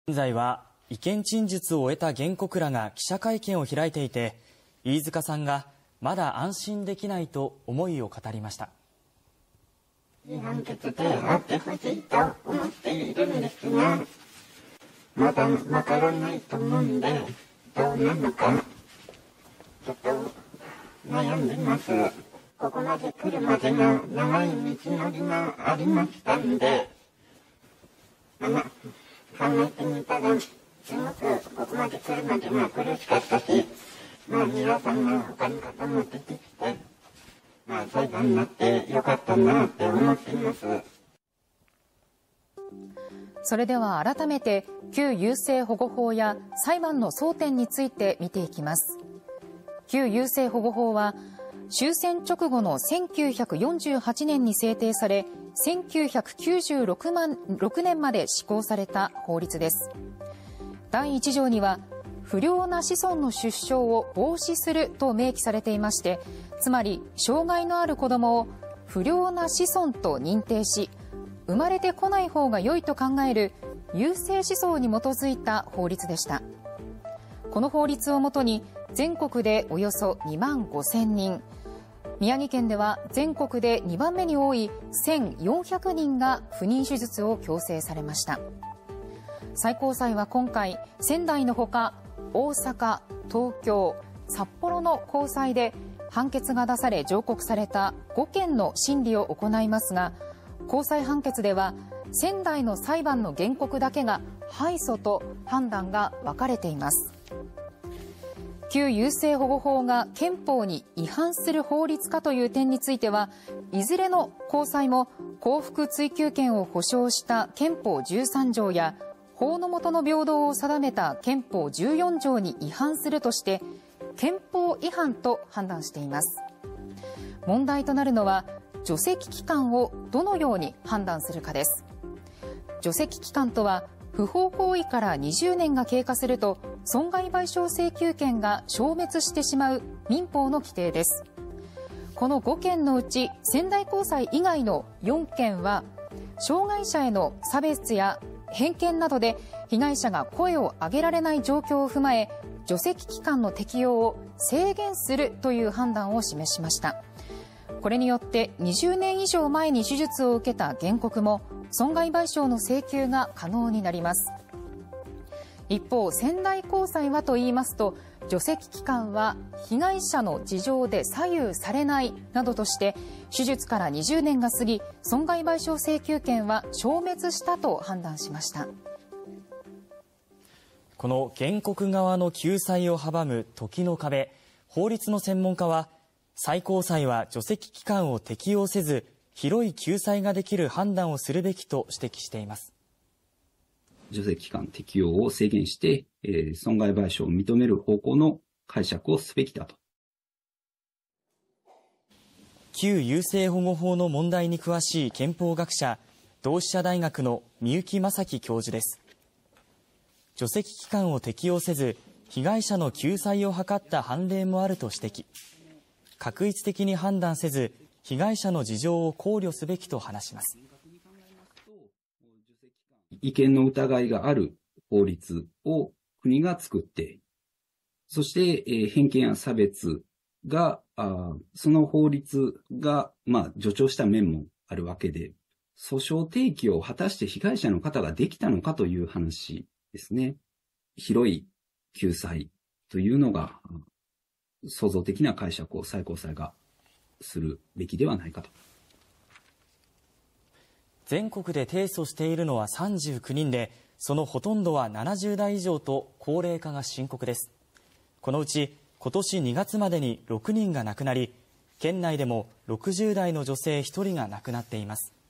現在は意見陳述を終えた原告らが記者会見を開いていて、飯塚さんがまだ安心できないと思いを語りました。 いい判決であってほしいと思っているんですが、まだわからないと思うんで、どうなのかちょっと悩んでます。ここまで来るまでの長い道のりがありましたんで、考えてみたら、すごくここまで来るまでが苦しかったし、皆さんが他の方も出てきて、裁判になってよかったなって思っています。 それでは改めて旧優生保護法や裁判の争点について見ていきます。旧優生保護法は終戦直後の1948年に制定され、1996年まで施行された法律です。第1条には不良な子孫の出生を防止すると明記されていまして、つまり障害のある子どもを不良な子孫と認定し、生まれてこない方が良いと考える優生思想に基づいた法律でした。この法律をもとに全国でおよそ2万5000人、宮城県では全国で2番目に多い1400人が不妊手術を強制されました。最高裁は今回、仙台のほか大阪、東京、札幌の高裁で判決が出され上告された5件の審理を行いますが、高裁判決では仙台の裁判の原告だけが敗訴と判断が分かれています。旧優生保護法が憲法に違反する法律かという点については、いずれの高裁も幸福追求権を保障した憲法13条や法の下の平等を定めた憲法14条に違反するとして憲法違反と判断しています。問題となるのは除斥期間をどのように判断するかです。除斥期間とは不法行為から20年が経過すると損害賠償請求権が消滅してしまう民法の規定です。この5件のうち仙台高裁以外の4件は障害者への差別や偏見などで被害者が声を上げられない状況を踏まえ、除斥期間の適用を制限するという判断を示しました。これによって20年以上前に手術を受けた原告も損害賠償の請求が可能になります。一方、仙台高裁はと言いますと、除斥期間は被害者の事情で左右されないなどとして手術から20年が過ぎ、損害賠償請求権は消滅したと判断しました。 この原告側の救済を阻む時の壁、法律の専門家は、最高裁は除斥期間を適用せず広い救済ができる判断をするべきと指摘しています。 除斥期間適用を制限して、損害賠償を認める方向の解釈をすべきだと。 旧優生保護法の問題に詳しい憲法学者、同志社大学の三幸正樹教授です。除斥期間を適用せず被害者の救済を図った判例もあると指摘。画一的に判断せず被害者の事情を考慮すべきと話します。 違憲の疑いがある法律を国が作って、そして偏見や差別がその法律が助長した面もあるわけで、訴訟提起を果たして被害者の方ができたのかという話ですね。広い救済というのが創造的な解釈を最高裁がするべきではないかと。 全国で提訴しているのは39人で、そのほとんどは70代以上と高齢化が深刻です。このうち今年2月までに6人が亡くなり、県内でも60代の女性1人が亡くなっています。